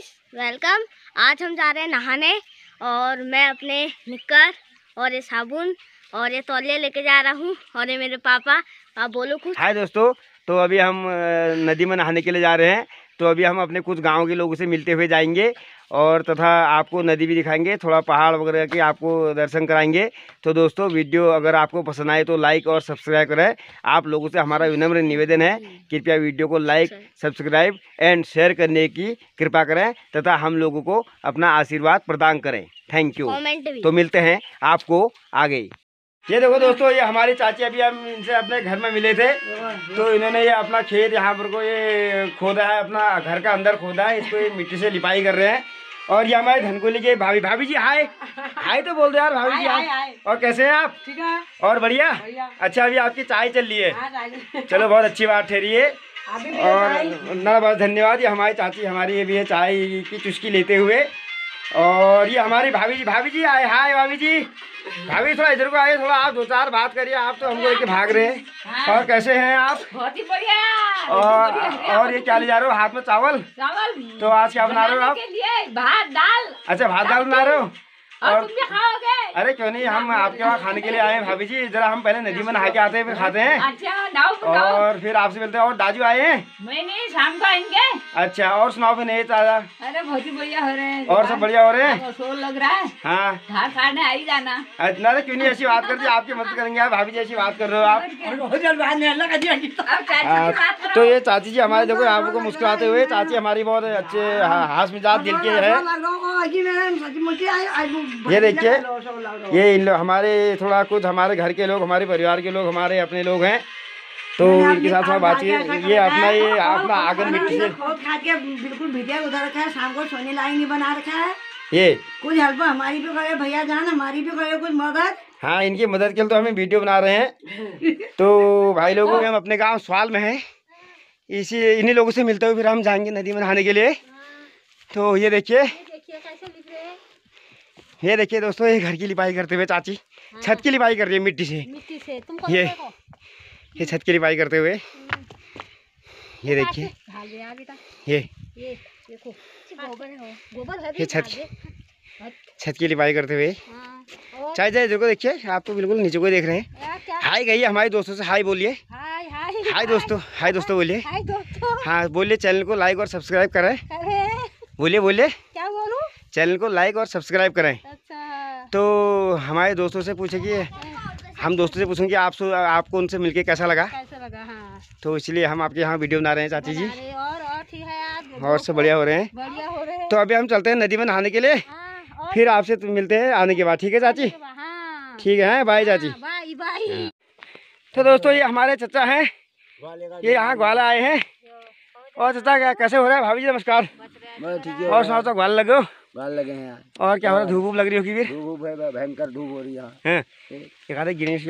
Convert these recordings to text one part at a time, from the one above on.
Guys, welcome. आज हम जा रहे हैं नहाने और मैं अपने निक्कर और ये साबुन और ये तौलिया लेके जा रहा हूँ और ये मेरे पापा। आप बोलो कुछ। हाय दोस्तों, तो अभी हम नदी में नहाने के लिए जा रहे हैं। तो अभी हम अपने कुछ गांव के लोगों से मिलते हुए जाएंगे और तथा आपको नदी भी दिखाएंगे, थोड़ा पहाड़ वगैरह के आपको दर्शन कराएंगे। तो दोस्तों, वीडियो अगर आपको पसंद आए तो लाइक और सब्सक्राइब करें। आप लोगों से हमारा विनम्र निवेदन है, कृपया वीडियो को लाइक, सब्सक्राइब एंड शेयर करने की कृपा करें तथा हम लोगों को अपना आशीर्वाद प्रदान करें। Thank you. तो मिलते हैं आपको आगे। ये देखो दोस्तों, ये हमारी चाची, अभी हम इनसे अपने घर में मिले थे। तो इन्होंने ये अपना खेत यहाँ पर को ये खोदा है, अपना घर का अंदर खोदा है, इसको ये मिट्टी से लिपाई कर रहे हैं। और ये हमारे धनकुली के भाभी जी हाय हाय तो बोल दो यार भाभी जी हाय। और कैसे हैं आप? ठीक है और बढ़िया। अच्छा, अभी आपकी चाय चल रही है, चलो बहुत अच्छी बात ठहरी। और ना बहुत धन्यवाद। ये हमारी चाची, हमारी ये भी है चाय की चुस्की लेते हुए। और ये हमारी भाभी जी आए हाय भाभी जी। भाभी थोड़ा इधर को आइए, थोड़ा आप दो चार बात करिए। आप तो हमको लेके भाग रहे हैं। और कैसे हैं आप? बहुत ही बढ़िया। और ये क्या ले जा रहे हो हाथ में? चावल। तो आज क्या बना रहे हो आप? भात दाल। अच्छा, भात दाल बना रहे हो। और तुम भी खाओगे? अरे क्यों नहीं, हम आपके वहाँ खाने के लिए आए हैं भाभी जी। जरा हम पहले नदी में नहा के आते हैं, फिर खाते हैं। अच्छा, और फिर आपसे मिलते हैं। और दाजू आए हैं? मैंने शाम को आएंगे। अच्छा, और सुनाओ फिर नहीं ताजा। अरे बहुत ही बढ़िया हो रहे हैं। और सब बढ़िया हो रहे हैं? शोर लग रहा है। हाँ, धार खाने आई जाना। ना क्यों नहीं, ऐसी बात करती, आपकी मदद करेंगे। आप भाभी जी ऐसी बात कर रहे हो आप। तो ये चाची जी हमारे, देखो आपको मुस्कुराते हुए, चाची हमारी बहुत अच्छे हास मिजाज दिल के है। ये देखिए, ये हमारे थोड़ा कुछ हमारे घर के लोग, हमारे परिवार के लोग, हमारे अपने लोग हैं। तो इनके साथ में बातचीत, ये अपना आंगन मिट्टी से खा के बिल्कुल भिजिया उधर रखा है। शाम को सोने लायक नहीं बना रखा है। ये कुछ हेल्प हमारी भी करे भैया जान, हमारी भी करे कुछ मदद। हाँ, इनकी मदद के लिए तो हमें वीडियो बना रहे हैं। तो भाई लोगों के हम अपने गांव स्वाल में हैं, इन्हीं लोगों से मिलते हुए फिर हम जाएंगे नदी में नहाने के लिए। तो ये देखिए दोस्तों, ये घर की लिपाई करते हुए चाची छत की लिपाई कर रही है मिट्टी से। ये छत की लिपाई करते हुए, ये देखिए, ये छत की लिपाई करते हुए चाय देखो, देखिए आप तो बिल्कुल नीचे को देख रहे हैं। हाय कहिए हमारे दोस्तों से, हाय बोलिए। हाय दोस्तों बोलिए। हाँ बोलिए, चैनल को लाइक और सब्सक्राइब करें। बोलिए क्या बोलूं? चैनल को लाइक और सब्सक्राइब करें। अच्छा। तो हमारे दोस्तों से पूछे कि हम दोस्तों से पूछेंगे आपको उनसे मिलके कैसा लगा। हाँ। तो इसलिए हम आपके यहाँ वीडियो बना रहे हैं चाची जी। और ठीक है यार, और सब बढ़िया हो रहे हैं। तो अभी हम चलते हैं नदी में नहाने के लिए। फिर आपसे मिलते हैं आने के बाद, ठीक है चाची? ठीक है, बाय चाची। बाय। तो दोस्तों, ये हमारे चाचा हैं, ये यहाँ ग्वाला आए हैं। और चाचा कैसे हो रहा है? भाभी जी नमस्कार। और सुनाओ, तो ग्वाल लगे लगे हैं यार। और क्या हो रहा है? धूप लग रही होगी फिर? धूप है, भयंकर धूप हो रही है। गिनेश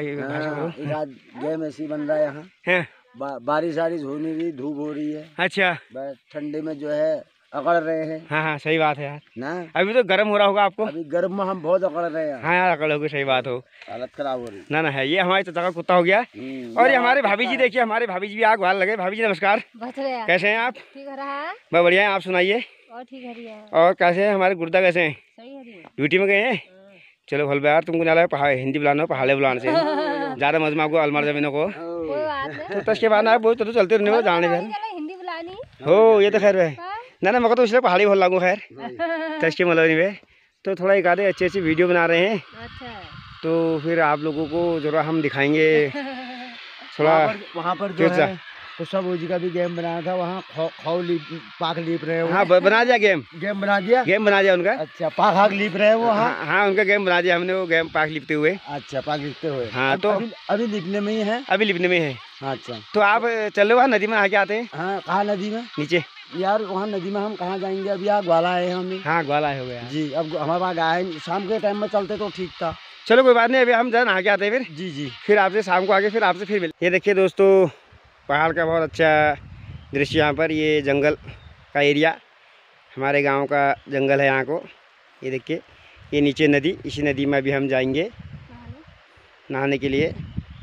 गेम ऐसी बन रहा है यहाँ। बारिश हो नहीं रही, धूप हो रही है। अच्छा, ठंडे में जो है अकड़ रहे हैं। हाँ सही बात है यार ना। अभी तो गर्म हो रहा होगा आपको। अभी गर्म में हम बहुत अकड़ रहे हैं। हाँ यार, अकड़ होगी, सही बात हो, हालत खराब हो रही ना है। ये हमारे चाचा का कुत्ता हो गया। और ये हमारे भाभी जी, देखिए हमारे भाभी जी भी आग भाल लगे। भाभी जी नमस्कार, कैसे हैं आप? ठीक है, बहुत बढ़िया है, आप सुनाइए। और ठीक है। और कैसे हैं हमारे गुर्दा, कैसे हैं? ड्यूटी में गए हैं? चलो भल यार, तुमको ना पहाड़ हिंदी बुलाना, पहाड़े बुलाने से ज़्यादा मजमा को अलमार जमीनों को। तो इसके बाद आप तो चलते रहने को जाने हिंदी बुलानी हो। ये तो खैर है ना मगर, तो इसलिए पहाड़ी बोल लागू खैर तस्के मतलब नहीं। तो थोड़ा एक आधे अच्छी वीडियो बना रहे हैं। तो फिर आप लोगों को जरा हम दिखाएंगे थोड़ा। वहाँ पर जो है तो सब जी का भी गेम बनाया था। वहाँ पाक लीप रहे हैं। हाँ, बना दिया गेम बना दिया उनका। अच्छा, पाक लीप रहे हैं वो। हाँ, उनका गेम बना दिया हमने, वो गेम पाक लिपते हुए। अच्छा, पाक लिपते हुए। हाँ, तो अभी लिपने में ही है। अभी लिपने में है। अच्छा, तो आप चलो वहाँ नदी में आके आते हैं। हाँ, कहाँ नदी में? नीचे यार, वहाँ नदी में हम कहाँ जाएंगे? अभी यहाँ ग्वाला आए हैं हमने। हाँ, ग्वाला हो गया जी। अब हमारे पास गाय, शाम के टाइम में चलते तो ठीक था। चलो कोई बात नहीं, अभी हम जरा नहा के आते हैं फिर। जी। फिर आपसे शाम को आके फिर आपसे फिर मिलते। ये देखिए दोस्तों, पहाड़ का बहुत अच्छा दृश्य यहाँ पर। ये जंगल का एरिया, हमारे गांव का जंगल है यहाँ को। ये देखिए, ये नीचे नदी, इसी नदी में भी हम जाएंगे नहाने के लिए।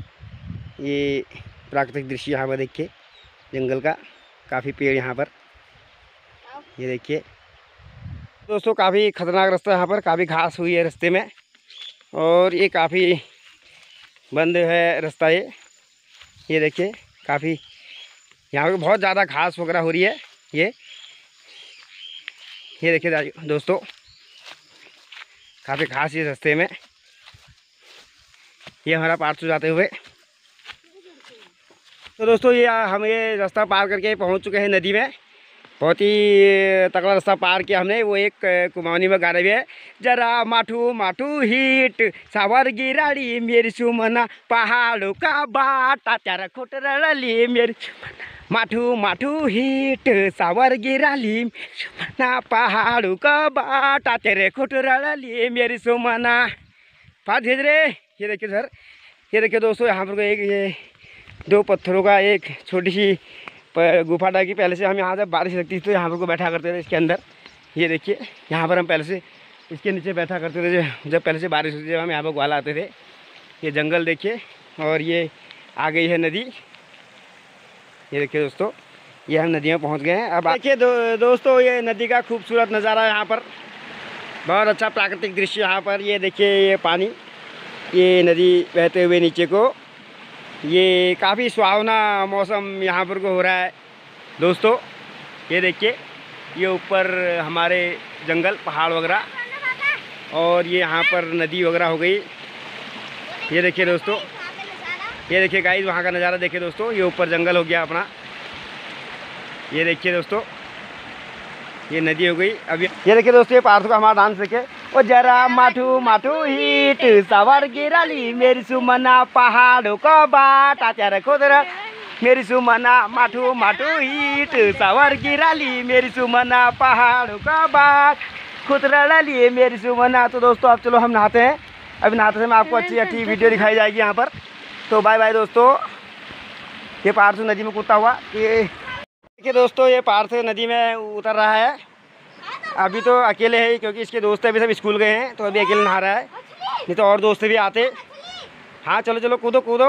ये प्राकृतिक दृश्य यहाँ पर देखिए, जंगल का, काफ़ी पेड़ यहाँ पर। ये देखिए, दोस्तों काफ़ी खतरनाक रास्ता है, यहाँ पर काफ़ी घास हुई है रास्ते में, और ये काफ़ी बंद है रास्ता। ये देखिए काफ़ी यहाँ पे बहुत ज़्यादा घास वगैरह हो रही है। ये देखिए दोस्तों काफ़ी घास ये रास्ते में। ये हमारा पार्सू जाते हुए। तो दोस्तों ये रास्ता पार करके पहुंच चुके हैं नदी में। बहुत ही तगड़ा रास्ता पार किया हमने। वो एक कुमाऊनी में गाने भी है, जरा माठू माठू हिट सावर गिराड़ी मेरी सुमना पहाड़ों का बाटा तेरा खोट रली मेरी सुमना माठू माठू हिट सावर गिराली सुमना पहाड़ों का बाटा तेरे खोट रली मेरी सुमना पार भेज रहे। ये देखिए सर, ये देखिए दोस्तों यहाँ पर एक ये 2 पत्थरों का एक छोटी सी गुफा टाइप की। पहले से हम यहाँ जब बारिश लगती थी तो यहाँ पर को बैठा करते थे इसके अंदर। ये देखिए यहाँ पर हम पहले से इसके नीचे बैठा करते थे जब पहले से बारिश होती थी, जब हम यहाँ पर ग्वाला आते थे। ये जंगल देखिए, और ये आ गई है नदी। ये देखिए दोस्तों, ये हम नदी में पहुँच गए हैं। अब देखिए दोस्तों ये नदी का खूबसूरत नज़ारा यहाँ पर, बहुत अच्छा प्राकृतिक दृश्य यहाँ पर। ये देखिए ये पानी, ये नदी बहते हुए नीचे को, ये काफ़ी सुहावना मौसम यहाँ पर को हो रहा है दोस्तों। ये देखिए ये ऊपर हमारे जंगल पहाड़ वगैरह, और ये यहाँ पर नदी वगैरह हो गई। ये देखिए दोस्तों, ये देखिए गाइस वहाँ का नज़ारा देखिए दोस्तों। ये ऊपर जंगल हो गया अपना। ये देखिए दोस्तों ये नदी हो गई। अभी ये देखिए दोस्तों ये पार्थू का हमारा डांस देखे, ओ जरा माठू माठू हिट सवार गिराली मेरी सुमना पहाड़ों को बाटा तेरा खुदरा मेरी सुमना माठू माठू हिट सवार गिराली मेरी सुमना पहाड़ों का बाट खुदरा डाली मेरी सुमना। तो दोस्तों अब चलो हम नहाते हैं। अभी नहाते समय आपको अच्छी वीडियो दिखाई जाएगी यहाँ पर। तो बाय बाय दोस्तों। ये पार्थू नदी में कूदता हुआ, ये देखिए दोस्तों ये पार्थू नदी में उतर रहा है। अभी तो अकेले है क्योंकि इसके दोस्त अभी सब स्कूल गए हैं, तो अभी अकेले नहा रहा है, नहीं तो और दोस्त भी आते। हाँ चलो चलो कूदो कूदो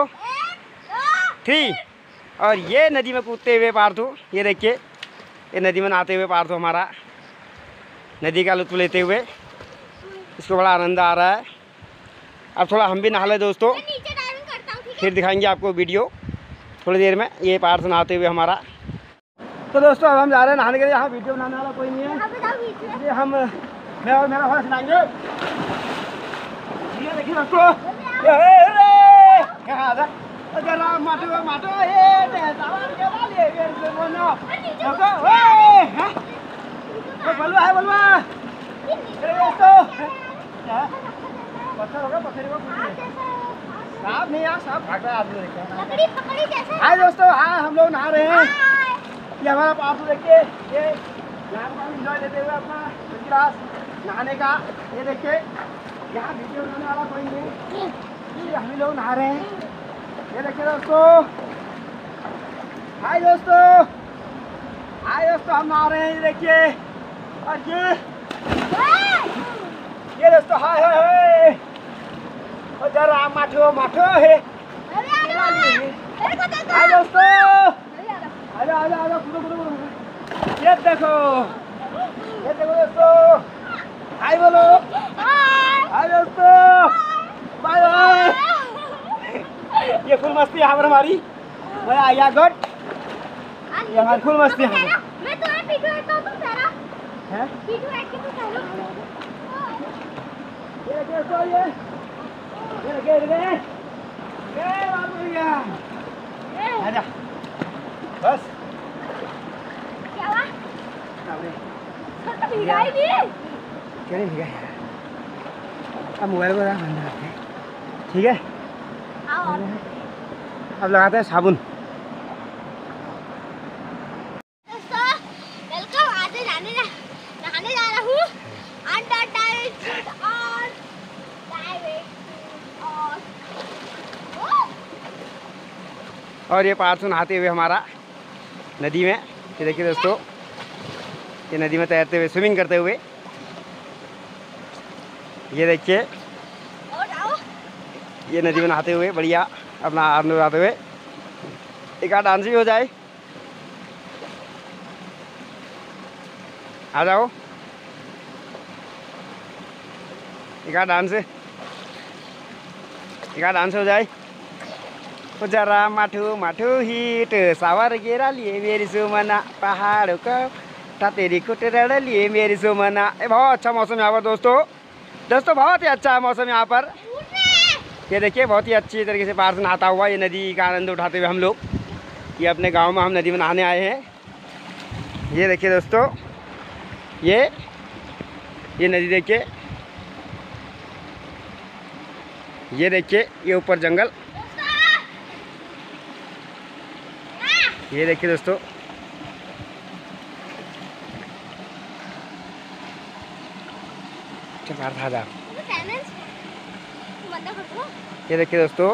3। और ये नदी में कूदते हुए पार्थू, ये देखिए ये नदी में नहाते हुए पार्थू हमारा नदी का लुत्फ लेते हुए, इसको बड़ा आनंद आ रहा है। अब थोड़ा हम भी नहा ले दोस्तों, फिर दिखाएंगे आपको वीडियो थोड़ी देर में। ये पार्थू नहाते हुए हमारा। तो दोस्तों अब हम जा रहे हैं नहाने के लिए। यहाँ वीडियो बनाने वाला कोई नहीं है, इसलिए मैं और मेरा भाई नहाएंगे। ये देखिए दोस्तों जरा माटो माटो बलवा है बलवा पत्थर होगा, पत्थर साफ नहीं यार, साफ भाग रहा है आदमी। हाय दोस्तों, हाँ हम लोग नहा रहे हैं। ये हमारा पार्थू देखिए, ये यहाँ पर एंजॉय लेते हुए अपना क्लास नहाने का। ये देखिए यहाँ वीडियो बनाने वाला कोई नहीं, ये हम ही लोग नहा रहे हैं। ये देखिए दोस्तों, हाय दोस्तों, हाय दोस्तों हम नहा रहे हैं। ये देखिए, और ये दोस्तों हाय हाय, और जरा माठो माठो है। हाय दोस्तों, आजा आजा आजा कूदो कूदो कूदो। ये देखो दोस्तों, हाय बोलो, हाय दोस्तों, बाय बाय। ये फुल मस्ती यहाँ पर हमारी, मजा आ गया गुड। ये हमारी फुल मस्ती यहाँ पर। मैं तुम्हें पीछे बैठता हूँ, तुम ठहरो। हैं? पीछे बैठ के तुम ठहरो। ये देखो ये आजा बस। क्या हुआ? तो भीगा ही नहीं। क्यों नहीं भीगा यार? अब मोबाइल को बंद रखते हैं, ठीक है? अब लगाते हैं साबुन। दोस्तों वेलकम, आज नहाने जा रहा हूँ अंडर टाइट और और ये पार्थू नहाते हुए हमारा नदी में। ये देखिए दोस्तों, ये नदी में तैरते हुए, स्विमिंग करते हुए। ये देखिए ये नदी में नहाते हुए बढ़िया अपना आनंद उड़ाते हुए। एक आध डांस भी हो जाए। आ जाओ एक डांस हो जाए। ओ जरा माठू माठू हिट सावर गेरा लिए मेरी सुमना पहाड़ों का तेरी कुटेरा लिए मेरी सुमना। बहुत अच्छा मौसम यहाँ पर दोस्तों बहुत ही अच्छा मौसम यहाँ पर। ये देखिए बहुत ही अच्छी तरीके से बाहर से नहाता हुआ ये नदी का आनंद उठाते हुए हम लोग ये अपने गांव में हम नदी में नहाने आए हैं। ये देखिए दोस्तों ये नदी देखिए, ये देखिए ये ऊपर जंगल, ये देखिए दोस्तों ये देखिए दोस्तों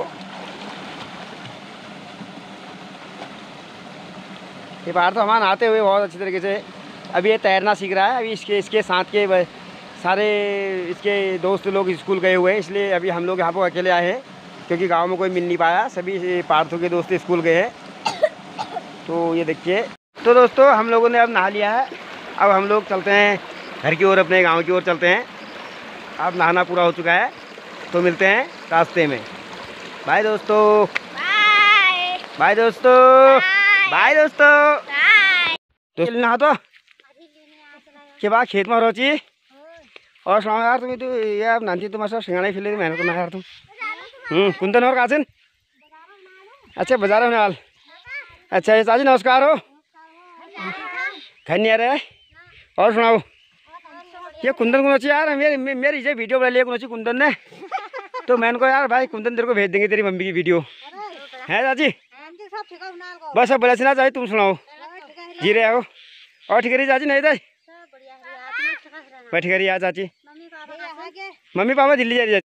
ये बाहर तो हमारा नहाते हुए बहुत अच्छी तरीके से। अभी ये तैरना सीख रहा है। अभी इसके साथ के सारे इसके दोस्त लोग स्कूल गए हुए हैं, इसलिए अभी हम लोग यहाँ पर अकेले आए हैं क्योंकि गांव में कोई मिल नहीं पाया। सभी पार्थों के दोस्त स्कूल गए हैं। तो ये देखिए तो दोस्तों हम लोगों ने अब नहा लिया है। अब हम लोग चलते हैं घर की ओर, अपने गाँव की ओर चलते हैं। अब नहाना पूरा हो चुका है तो मिलते हैं रास्ते में। बाय दोस्तों, बाय दोस्तों, बाय दोस्तों। दोस्तों नहा तो के बाद खेत में रोची और सुनाओ यार तुम्हें तो ये अब नानती तुम्हारे साथ सिंगाड़ा फिले मेहनत करना यार तुम। कुंदन और कासिन अच्छा बाजार होने वाल। अच्छा ये चाची नमस्कार हो घर नहीं आ रहे। और सुनाओ ये कुंदन कौन यार मेरी ये वीडियो बना लिया कौन कुंदन ने तो मैंने को यार भाई कुंदन तेरे को भेज देंगे तेरी मम्मी की वीडियो है चाची। बस अब बोला सुना चाहिए तुम सुनाओ जी रहे हो और ठीक है चाची नहीं था ठीक है चाची। मम्मी पापा दिल्ली जा रही है।